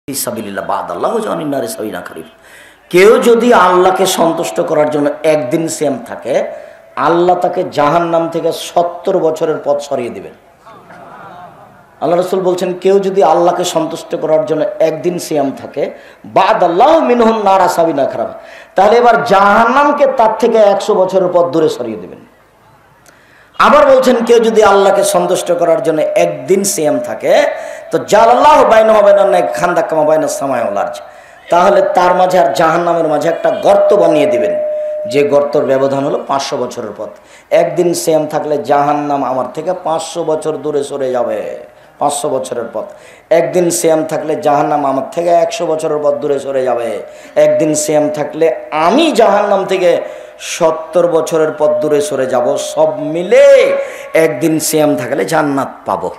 সাবিলিল্লাহ বাদাল্লাহু জানিন নারে সাবিনা কারীম। কেউ যদি আল্লাহকে সন্তুষ্ট করার জন্য একদিন সিয়াম থাকে, আল্লাহ তাকে জাহান্নাম থেকে 70 বছরের পথ সরিয়ে দিবেন। আল্লাহ রাসূল বলছেন, কেউ যদি আল্লাহকে সন্তুষ্ট করার জন্য একদিন সিয়াম থাকে, বাদাল্লাহু মিনহুন নারা সাবিনা কারীম, তাহলে এবার জাহান্নামকে তার থেকে 100 বছরের পথ দূরে সরিয়ে দিবেন। আবার বলছেন, কেউ যদি আল্লাহকে সন্তুষ্ট করার জন্য একদিন সিয়াম থাকে, তো জালাল্লাহু বাইনাহু ওয়া বাইনান নার খান্দাক কামা বাইনাস সামাই ওয়াল আরজ, তাহলে তার মাঝে আর জাহান্নামের মাঝে একটা গর্ত বানিয়ে দিবেন, যে গর্তের ব্যবধান হলো 500 বছরের পথ। একদিন সিয়াম থাকলে জাহান্নাম আমার থেকে 500 বছর দূরে সরে যাবে, 500 বছরের পথ। একদিন সিয়াম থাকলে জাহান্নাম আমার থেকে 100 বছরের পথ দূরে সরে যাবে। একদিন সিয়াম থাকলে আমি জাহান্নাম থেকে 70 বছরের পথ দূরে সরে যাব। সব মিলে একদিন সিয়াম থাকলে জান্নাত পাবো।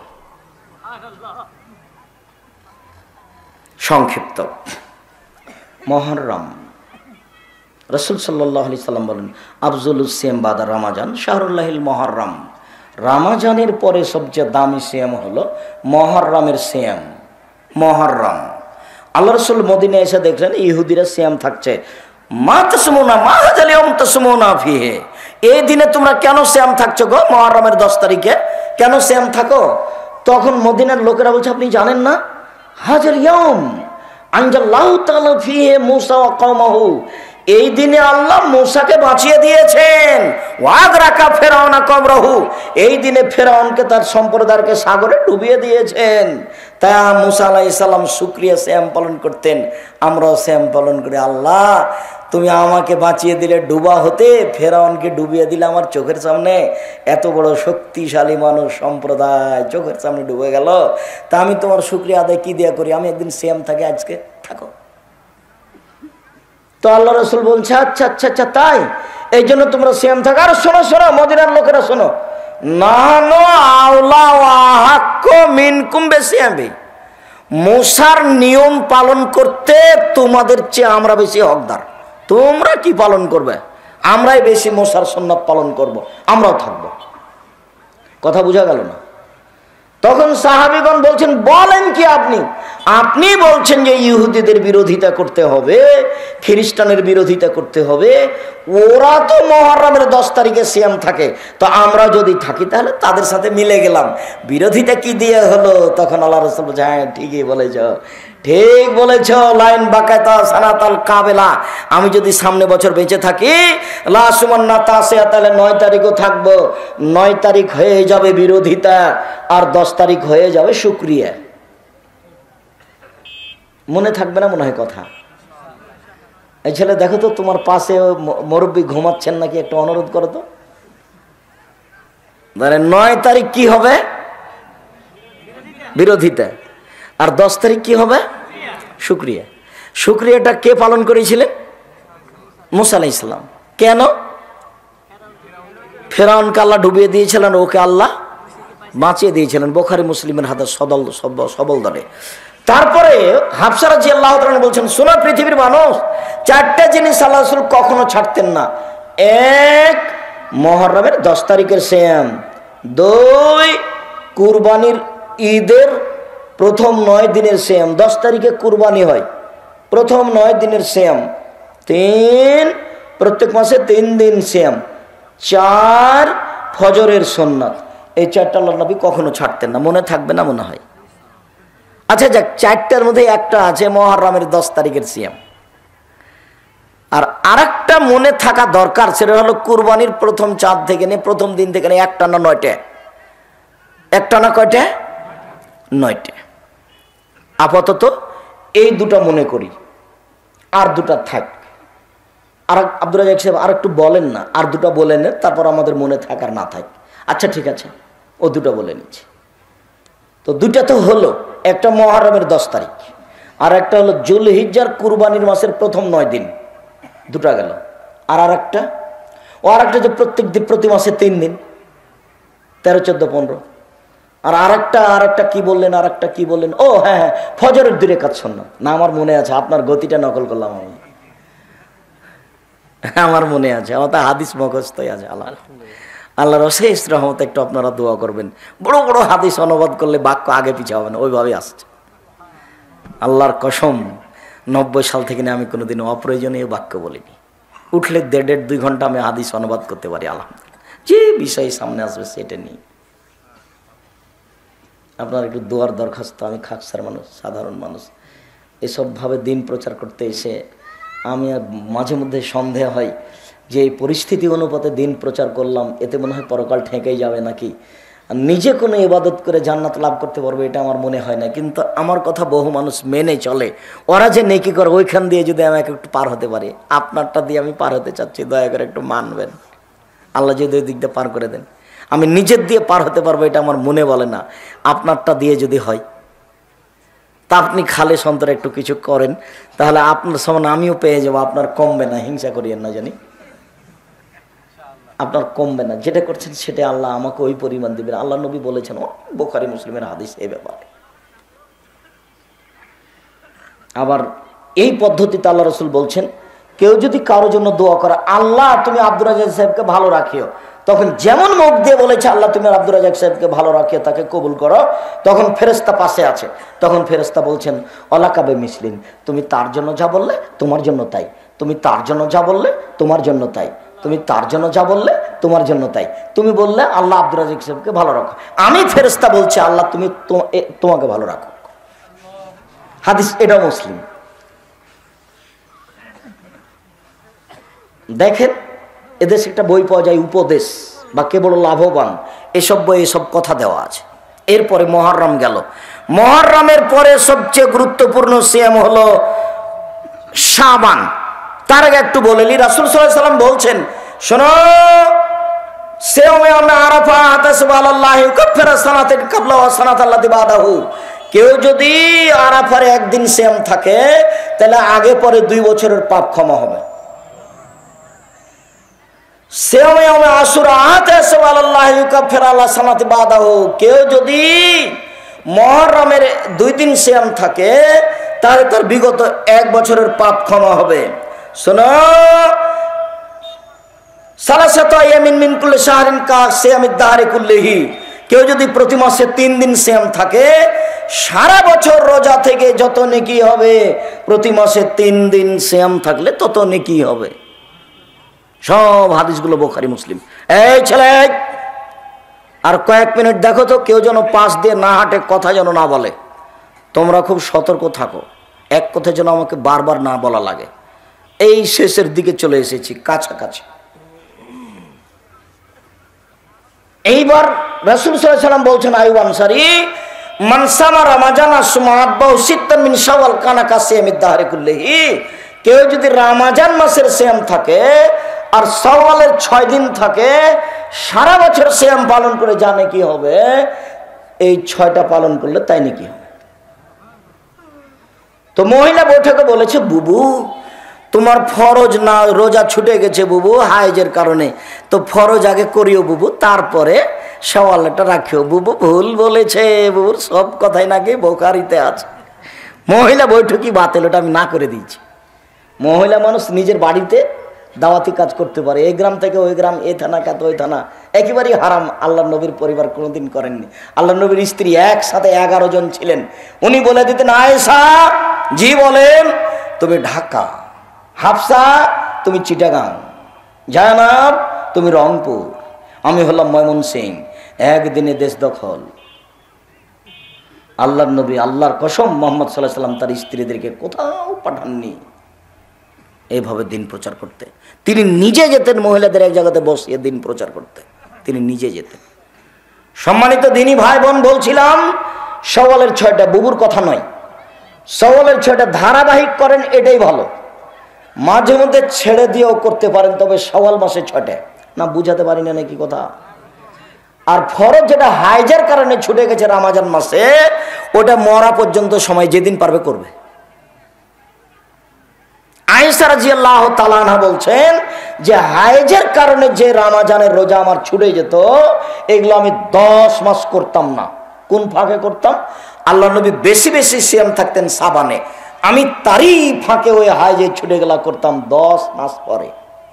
সংক্ষিপ্ত মুহররম, রাসূল সাল্লাল্লাহু আলাইহি সাল্লাম বলেন, আফজলুস সিয়াম বাদা রমাজান শাহরুল্লাহিল মুহররম। রমাজানের পরে সবচেয়ে দামি সিয়াম হলো মুহররমের সিয়াম। মুহররম, আল্লাহ রাসূল মদিনায় এসে দেখলেন ইহুদিরা সিয়াম থাকছে। মা তাসমুনা মা হাযাল ইয়াউম তাসমুনা ফিহি, এই দিনে তোমরা কেন সিয়াম থাকছো গো? মুহররমের 10 তারিখে কেন সিয়াম থাকো? তখন মদিনার লোকেরা বলছে, আপনি জানেন না? হাযাল ইয়াউম আনজাল্লাহু তাআলা ফিহি মূসা ওয়া কওমাহু, এই দিনে আল্লাহ মূসাকে বাঁচিয়ে দিয়েছেন। ওয়াগরাকা ফিরআউনা কওমরাহু, এই দিনে ফিরআউনকে তার সম্প্রদায়কে সাগরে ডুবিয়ে দিয়েছেন। তাই মূসা আলাইহিস সালাম শুকরিয়া সিয়াম পালন করতেন। আমরাও সিয়াম পালন করি। আল্লাহ, তুমি আমাকে বাঁচিয়ে দিলে ডুবা হতে, ফিরআউনকে ডুবিয়ে দিলে আমার চোখের সামনে। এত বড় শক্তিশালী মানুষ সম্প্রদায় চোখের সামনে ডুবে গেল, তা আমি তোমার শুকরিয়া আদায় কি দিয়া করি? আমি একদিন সিয়াম থাকি, আজকে থাকো। তো আল্লাহ রাসূল বলছে, আচ্ছা আচ্ছা আচ্ছা তাই, এই জন্য তোমরা সিয়াম থাকো। আর শোনো শোনো, মদিনার লোকেরা শোনো, নাহনু আওলা ওয়া হাক্কু মিনকুম বিসিয়ামি, মূসার নিয়ম পালন করতে তোমাদের চেয়ে আমরা বেশি হকদার। তোমরা কি পালন করবে? আমরাই বেশি মূসার সুন্নাত পালন করব, আমরাও থাকবো। কথা বোঝা গেল না? তখন সাহাবীগণ বলছেন, বলেন কি আপনি? আপনি বলছেন যে ইহুদিদের বিরোধিতা করতে হবে, খ্রিস্টানের বিরোধিতা করতে হবে, ওরা তো মুহররমের 10 তারিখে সিয়াম থাকে, তো আমরা যদি থাকি তাহলে তাদের সাথে মিলে গেলাম, বিরোধিতা কি দিয়ে হলো? তখন আল্লাহ রাসূল বলছে, হ্যাঁ ঠিকই বলেছ, ঠিক বলেছ, লাইন বাকাতা সানাতাল কাবেলা, আমি যদি সামনে বছর বেঁচে থাকি লা সুমান্না তাসিয়া, তাহলে 9 তারিখও থাকবো। 9 তারিখ হয়ে যাবে বিরোধিতা, আর 10 তারিখ হয়ে যাবে শুকরিয়া। মনে থাকবে না মনে হয় কথা? এই ছেলে দেখো তো, তোমার পাশে মুরব্বী ঘুমাচ্ছেন নাকি, একটু অনুরোধ করো তো। 9 তারিখ কি হবে? বিরোধিতা। আর 10 তারিখ কি হবে? শুকরিয়া। শুকরিয়াটা কে পালন করেছিলেন? মূসা আলাইহিস সালাম। কেন? ফিরআউনকে আল্লাহ ডুবিয়ে দিয়েছিলেন, ওকে আল্লাহ বাঁচিয়ে দিয়েছিলেন। বুখারী মুসলিমের হাতে সবল দলে। তারপরে হাফসা রাদিয়াল্লাহু তাআলা বলছেন, শোনো পৃথিবীর মানুষ, 4টা জিনিস আল্লাহ রাসূল কখনো ছাড়তেন না। 1, মুহররমের 10 তারিখের সিয়াম। 2, কুরবানির ঈদের প্রথম 9 দিনের সিয়াম। 10 তারিখে কুরবানি হয়, প্রথম 9 দিনের সিয়াম। 3, প্রত্যেক মাসে 3 দিন সিয়াম। 4, ফজরের সুন্নাত। এই 4টা আল্লাহর নবী কখনো ছাড়তেন না। মনে থাকবে না মনে হয়? আচ্ছা যাক, 4টার মধ্যে একটা আছে মুহররমের 10 তারিখের সিয়াম। আর আরেকটা মনে থাকা দরকার, সেটা হলো কুরবানির প্রথম চাঁদ থেকে নিয়ে প্রথম দিন থেকে নিয়ে একটানা 9টা। একটানা কয়টা? 9টা। আপাতত এই দুটো মনে করি, আর দুটা থাক। আর আব্দুর রাজ্জাক সাহেব আর একটু বলেন না, আর দুটো বলে নেন, তারপর আমাদের মনে থাকার না থাক। আচ্ছা ঠিক আছে, ও দুটো বলে নিচ্ছি। তো দুটা তো হলো, একটা মুহররমের 10 তারিখ, আর একটা হলো যুলহিজ্জার কুরবানির মাসের প্রথম 9 দিন। দুটা গেল। আর আরেকটা যে প্রতি মাসে 3 দিন, 13, 14, 15। আর আরেকটা কি বললেন? আরেকটা কি বললেন? ও হ্যাঁ হ্যাঁ, ফজরের 2 রাকাত সুন্নাত। না, আমার মনে আছে, আপনার গতিটা নকল করলাম আমি। আমার মনে আছে, আমার তো হাদিস মুখস্থই আছে। আল্লাহর অশেষ রহমত। একটু আপনারা দোয়া করবেন, বড় বড় হাদিস অনুবাদ করলে বাক্য আগে পিছে হবে না, ওইভাবে আসছে। আল্লাহর কসম 90 সাল থেকে আমি কোনোদিন অপ্রয়োজনীয় বাক্য বলিনি। উঠলে 1.5-2 ঘন্টা আমি হাদিস অনুবাদ করতে পারি আলহামদুলিল্লাহ। যে বিষয় সামনে আসবে সেটা নিয়ে আপনার একটু দোয়ার দরখাস্ত। আমি খাকসার মানুষ, সাধারণ মানুষ, এসবভাবে দিন প্রচার করতে এসে আমি মাঝে মধ্যে সন্দেহ হয় যে এই পরিস্থিতি অনুপাতে দিন প্রচার করলাম, এতে মনে হয় পরকাল ঠেকেই যাবে নাকি, নিজে কোনো ইবাদত করে জান্নাত লাভ করতে পারবো এটা আমার মনে হয় না। কিন্তু আমার কথা বহু মানুষ মেনে চলে, ওরা যে নেকি করে ওইখান দিয়ে যদি আমাকে একটু পার হতে পারি, আপনারটা দিয়ে আমি পার হতে চাচ্ছি, দয়া করে একটু মানবেন। আল্লাহ যদি ওই দিক দিয়ে পার করে দেন, আমি নিজের দিয়ে পার হতে পারবো এটা আমার মনে বলে না। আপনারটা দিয়ে যদি হয় তা আপনি খালে সন্তরে একটু কিছু করেন, তাহলে আপনার সমান আমিও পেয়ে যাবো। আপনার কমবে না, হিংসা করিয়েন না জানি, আপনার কমবে না। যেটা করছেন সেটা আল্লাহ আমাকে ওই পরিমাণ দিবেন। আল্লাহ নবী বলেছেন, বুখারী মুসলিমের হাদিস এই ব্যাপারে। আবার এই পদ্ধতিতে আল্লাহ রসুল বলছেন, কেউ যদি কারোর জন্য দোয়া করে, আল্লাহ তুমি আব্দুর রাজাক সাহেবকে ভালো রাখিও, তখন যেমন মুখ দিয়ে বলেছে আল্লাহ তুমি আব্দুর রাজাক সাহেবকে ভালো রাখিও, তাকে কবুল করো, তখন ফেরেশতা পাশে আছে, তখন ফেরেশতা বলছেন অলাকাবে মিসলিন, তুমি তার জন্য যা বললে তোমার জন্য তাই, তুমি তার জন্য যা বললে তোমার জন্য তাই, তুমি তার জন্য যা বললে তোমার জন্য তাই। তুমি বললে আল্লাহ আব্দুর রাজাক সাহেবকে ভালো রাখো, আমি ফেরেশতা বলছি আল্লাহ তুমি তোমাকে ভালো রাখো। হাদিস এটা মুসলিম। দেখেন এদেশে একটা বই পাওয়া যায়, উপদেশ বা কে বড় লাভবান, এসব বই এসব কথা দেওয়া আছে। এরপরে মুহররম গেল, মুহররমের পরে সবচেয়ে গুরুত্বপূর্ণ সিয়াম হলো শাবান। তার আগে একটু বলে নি, রাসূল সাল্লাল্লাহু আলাইহি ওয়াসাল্লাম বলছেন, শোনো, সিয়ামে আরাফা তাসবালাল্লাহি কাফারা সানাতান ক্বাবলা ওয়া সানাতাল্লাতি বাদাহু। কেউ যদি আরাফার একদিন সিয়াম থাকে তাহলে আগে পরে 2 বছরের পাপ ক্ষমা হবে। কেউ যদি মুহররমের 2 দিন সিয়াম থাকে তাহলে তার বিগত 1 বছরের পাপ ক্ষমা হবে। শোনো, সালাসাতু আইয়ামিন মিন কুল্লি শাহরিন কা সিয়ামিদ দাহরি কুল্লিহি। কেউ যদি প্রতি মাসে 3 দিন সিয়াম থাকে, সারা বছর রোজা থেকে যত নেকি হবে, প্রতি মাসে 3 দিন সিয়াম থাকলে তত নেকি হবে। সব হাদিসগুলো বুখারী মুসলিম। এই ছেলে, আর কয়েক মিনিট দেখো তো কেউ যেন পাশ দিয়ে না হাঁটে, কথা যেন না বলে। তোমরা খুব সতর্ক থাকো, এক কথা যেন আমাকে বারবার না বলা লাগে। এই শেষের দিকে চলে এসেছি, কাছাকাছি। এইবার রাসূল সাল্লাল্লাহু আলাইহি ওয়াসাল্লাম বলছেন, আইয়ুব আনসারী, মান সামা রমাজান সুম্মা আতবাহু সিত্তান মিন শাওয়াল কানা কাসিয়ামিদ দাহরি কুল্লিহি। কেউ যদি রমজান মাসের সিয়াম থাকে আর শাওয়ালের 6 দিন থাকে, সারা বছর সিয়াম পালন করে জানে কি হবে, এই 6টা পালন করলে তাই নাকি হবে। তো মহিলা বৈঠকে বলেছে, বুবু তোমার ফরজ না রোজা ছুটে গেছে বুবু হায়েজের কারণে, তো ফরজ আগে করিও বুবু, তারপরে শাওয়ালটা রাখিও বুবু। ভুল বলেছে, বুবুর সব কথাই নাকি বুখারীতে আছে। মহিলা বৈঠকই বাতিল, ওটা আমি না করে দিয়েছি। মহিলা মানুষ নিজের বাড়িতে দাওয়াতি কাজ করতে পারে, এই গ্রাম থেকে ওই গ্রাম, এই থানা কাত ওই থানা, একেবারেই হারাম। আল্লাহ নবীর পরিবার কোনোদিন করেননি। আল্লাহ নবীর স্ত্রী একসাথে 11 জন ছিলেন। উনি বলে দিতেন, আয়েশা জি বলেন, তুমি ঢাকা, হাফসা তুমি চিটাগাং, জানাব তুমি রংপুর, আমি হলাম ময়মনসিংহ। একদিনে দেশ দখল। আল্লাহর নবী, আল্লাহর কসম, মুহাম্মদ সাল্লাল্লাহু আলাইহি ওয়াসাল্লাম তার স্ত্রীদেরকে কোথাও পাঠাননি এইভাবে দিন প্রচার করতে। তিনি নিজে যেতেন মহিলাদের এক জায়গাতে বসিয়ে দিন প্রচার করতে, তিনি নিজে যেতেন। সম্মানিত দিনী ভাই বোন, বলছিলাম শাওয়ালের 6টা, বুবুর কথা নয়, শাওয়ালের 6টা ধারাবাহিক করেন, এটাই ভালো। মাঝে মধ্যে ছেড়ে দিয়েও করতে পারেন, তবে শাওয়াল মাসে 6টা না, বুঝাতে পারি না নাকি কথা। আর ফরজ যেটা হাইজের কারণে ছুটে গেছে রমজান মাসে, ওটা মরা পর্যন্ত সময়, যেদিন পারবে করবে। আয়েশা রাদিয়াল্লাহু তাআলা আনহা বলছেন যে হাইজের কারণে যে রমজানের রোজা আমার ছুটে যেত, এগুলো আমি 10 মাস করতাম না। কোন ফাঁকে করতাম? আল্লাহ নবী বেশি বেশি সিয়াম থাকতেন শাবানে, আমি তারই ফাঁকে ওই হাইজে ছুটে গেলা করতাম 10 মাস পরে।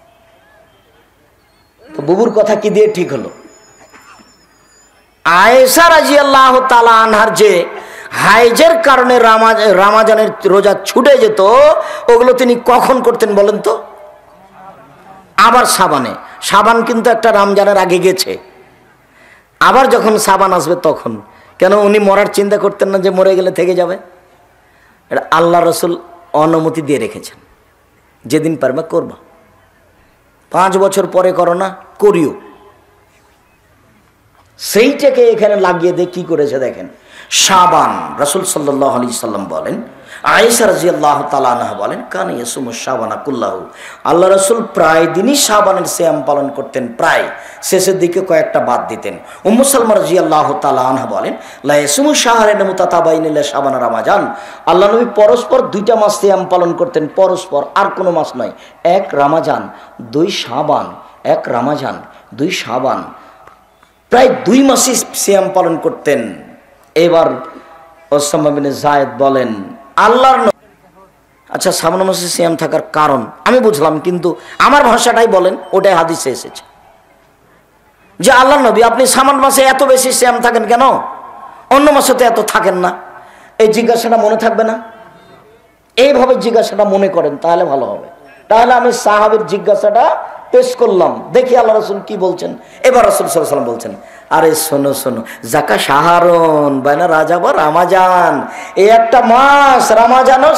তো বুবুর কথা কি দিয়ে ঠিক হলো? আয়েশা রাদিয়াল্লাহু তাআলা আনহার যে হাইজের কারণে রামাজানের রোজা ছুটে যেত, ওগুলো তিনি কখন করতেন বলেন তো? আবার সাবানে। সাবান কিন্তু একটা রমজানের আগে গেছে, আবার যখন সাবান আসবে তখন। কেন উনি মরার চিন্তা করতেন না যে মরে গেলে থেকে যাবে? এটা আল্লাহ রসুল অনুমতি দিয়ে রেখেছেন, যেদিন পারবে করবা। 5 বছর পরে করো না, করিও। সেইটাকে এখানে লাগিয়ে দিয়ে কি করেছে দেখেন। শাবান, রাসূল সাল্লাল্লাহু আলাইহি সাল্লাম বলেন, আয়েশা রাদিয়াল্লাহু তাআলা আনহা বলেন, কান ইয়াসুমু শাবানা কুল্লাহু, আল্লাহ রাসূল প্রায় দিনই শাবানের সিয়াম পালন করতেন, প্রায় শেষের দিকে কয়েকটা বাদ দিতেন। উম্মু সালমা রাদিয়াল্লাহু তাআলা আনহা বলেন, লা ইয়াসুমু শাহরাইন মুতাতাবাইন ইল্লা শাবান রমাজান, আল্লাহ নবী পরস্পর 2টা মাস সিয়াম পালন করতেন, পরস্পর, আর কোনো মাস নয়। 1 রমাজান 2 শাবান, 1 রমাজান 2 শাবান, প্রায় 2 মাসই সিয়াম পালন করতেন। এবার ওসামা বিন যায়েদ বলেন, আল্লাহর আচ্ছা শ্রাবণ মাসে সিয়াম থাকার কারণ আমি বুঝলাম, কিন্তু আমার ভাষাটাই বলেন, ওটাই হাদিসে এসেছে যে আল্লাহর নবী আপনি শ্রাবণ মাসে এত বেশি সিয়াম থাকেন কেন, অন্য মাসে তো এত থাকেন না? এই জিজ্ঞাসাটা মনে থাকবে না? এইভাবে জিজ্ঞাসাটা মনে করেন তাহলে ভালো হবে। তাহলে আমি সাহাবীর জিজ্ঞাসাটা পেশ করলাম, দেখি আল্লাহ রাসূল কি বলছেন। এবার রাসূল সাল্লাল্লাহু আলাইহি ওয়াসাল্লাম বলছেন, আরে শোনো শোনো, জাকা শাহরুন বাইনা রাজাব আর রামাজান, এই একটা মাস রামাজানো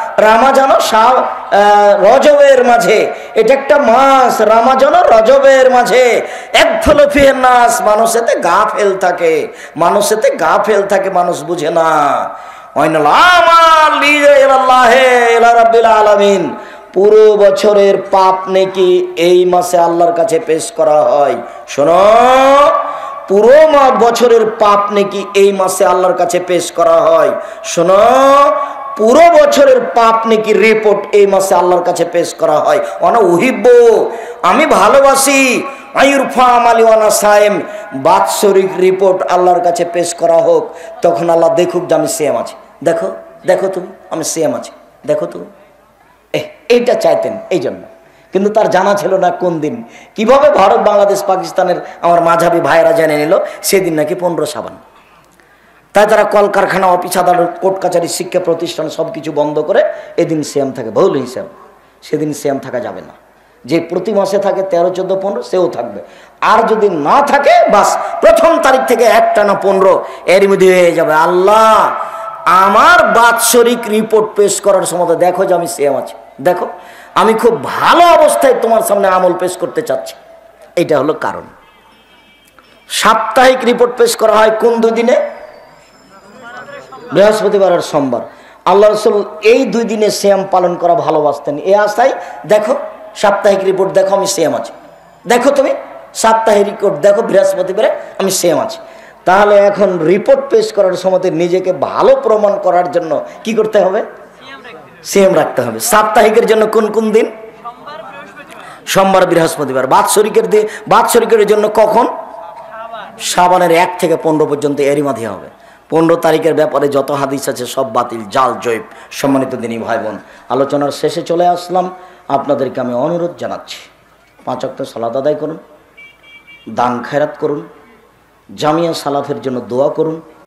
রজবের মাঝে, এটা একটা মাস রামাজানো রজবের মাঝে। একফল ফিহে নাস, মানুষ এতে গাফেল থাকে, মানুষ এতে গাফেল থাকে, মানুষ বুঝে না। ওয়াইনাল আমাল লিল্লাহি ইলা রাব্বিল আলামিন, পুরো বছরের পাপ নেকি এই মাসে আল্লাহর কাছে পেশ করা হয়। শোনো, পুরো বছরের পাপ নেকি এই মাসে আল্লাহর কাছে পেশ করা হয়। শোনো, পুরো বছরের পাপ নেকি রিপোর্ট এই মাসে আল্লাহর কাছে পেশ করা হয়। অনা উহিব্ব, আমি ভালোবাসি, আইরফা আমালি ওয়ানা সাইম, বাৎসরিক রিপোর্ট আল্লাহর কাছে পেশ করা হোক, তখন আল্লাহ দেখুক যে আমি সিয়াম আছি। দেখো দেখো তুমি, আমি সিয়াম আছি, দেখো তুমি। এইটা চাইতেন এই জন্য, কিন্তু তার জানা ছিল না কোন দিন, কিভাবে ভারত বাংলাদেশ পাকিস্তানের আমার মাঝাবি ভাইয়েরা জেনে নিল সেদিন নাকি 15 শাবান। তাই তারা কলকারখানা, অফিস আদালত, কোর্ট কাছারি, শিক্ষা প্রতিষ্ঠান সবকিছু বন্ধ করে এদিন সিয়াম থাকে, ভুল হিসাব। সেদিন সিয়াম থাকা যাবে না। যে প্রতি মাসে থাকে 13, 14, 15 সেও থাকবে। আর যদি না থাকে বাস প্রথম তারিখ থেকে একটানা 15 এর মধ্যে হয়ে যাবে। আল্লাহ আমার বাৎসরিক রিপোর্ট পেশ করার সময় দেখো যে আমি সিয়াম আছি, দেখো আমি খুব ভালো অবস্থায় তোমার সামনে আমল পেশ করতে চাচ্ছি। এটা হলো কারণ। সাপ্তাহিক রিপোর্ট পেশ করা হয় কোন 2 দিনে? বৃহস্পতিবার আর সোমবার। আল্লাহ রাসূল এই 2 দিনে সিয়াম পালন করা ভালোবাসতেন। এই আশায় দেখো সাপ্তাহিক রিপোর্ট দেখো আমি সিয়াম আছি, দেখো তুমি সাপ্তাহিক রিপোর্ট দেখো বৃহস্পতিবারে আমি সিয়াম আছি। তাহলে এখন রিপোর্ট পেশ করার সময় নিজেকে ভালো প্রমাণ করার জন্য কি করতে হবে? সিয়াম রাখতে হবে। সাপ্তাহিকের জন্য কোন কোন দিন? সোমবার, বৃহস্পতিবার। বাৎসরিকের জন্য কখন? শাবানের 1 থেকে 15 পর্যন্ত, এরই মাঝে হবে। 15 তারিখের ব্যাপারে যত হাদিস আছে সব বাতিল, জাল, জৈব। সম্মানিত দিনী ভাই বোন, আলোচনার শেষে চলে আসলাম। আপনাদেরকে আমি অনুরোধ জানাচ্ছি, 5 ওয়াক্ত সালাত আদায় করুন, দান খায়রাত করুন, জামিয়া সালাফের জন্য দোয়া করুন।